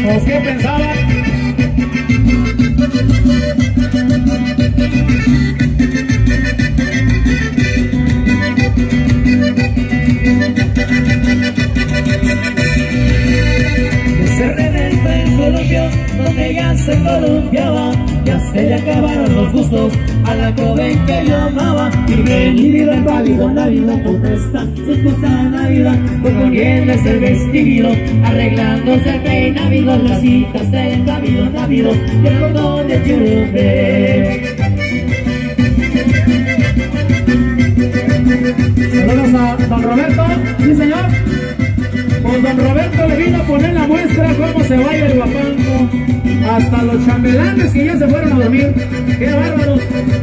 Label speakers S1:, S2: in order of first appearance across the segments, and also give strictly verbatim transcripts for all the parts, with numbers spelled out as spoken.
S1: ¿Pues qué pensaban?
S2: Se reventó el columpio donde ya se columpiaba, ya se le acabaron los gustos a la joven que yo amaba. Y venido el pálido Navidad, contesta su esposa Navidad, componiéndose el vestido, arreglándose el peinado, las hijas del Navidad, Navidad, y el cordón de churumbe.
S1: Saludos a don Roberto. Sí, señor. Pues don Roberto le vino a poner la muestra cómo se baila el guapango. Hasta los chambelanes que ya se fueron a dormir. ¡Qué bárbaros!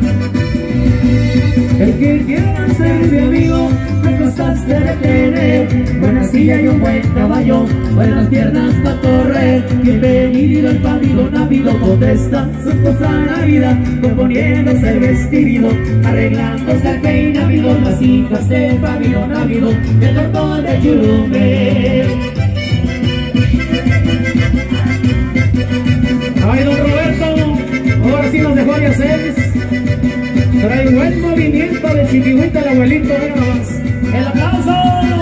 S2: El que quiera ser mi amigo, las cosas debe tener buena silla y un buen caballo, buenas piernas para correr. Bienvenido el pálido Navido, contesta su esposa Navidad, componiéndose el vestido, arreglándose el peinado, las hijas del pálido Navido, el cordón de churumbe.
S1: Ay, don Roberto, ahora sí nos dejó a seis. Trae buen movimiento de chiquihuita el abuelito, mira nomás.
S2: ¡El aplauso!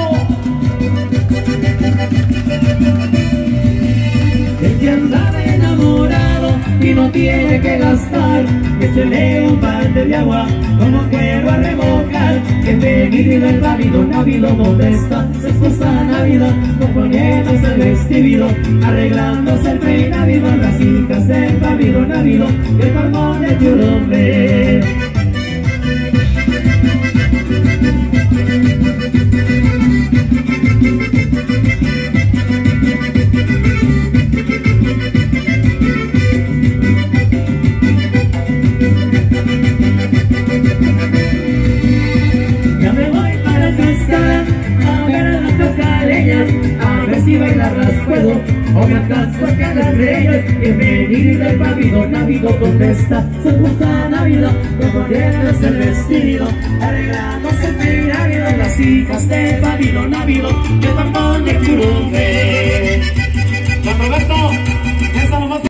S2: El que andaba enamorado y no tiene que gastar, échele un balde de agua como cuero a remojar. Bienvenido el pálido Navido, contesta su esposa Navidad, componiéndose el vestido, arreglándose el peinado, las hijas del pálido Navido, el cordón de churumbe. Ya me voy para casa a ver a las cascaleñas, a ver si bailarlas puedo o me alcanzo a las reyes. Bienvenido el pálido Navido, contesta su esposa Navidad, componiéndose el vestido, arreglándose el peinado, las hijas del pálido Navido, el cordón de churumbe.
S1: Don Roberto.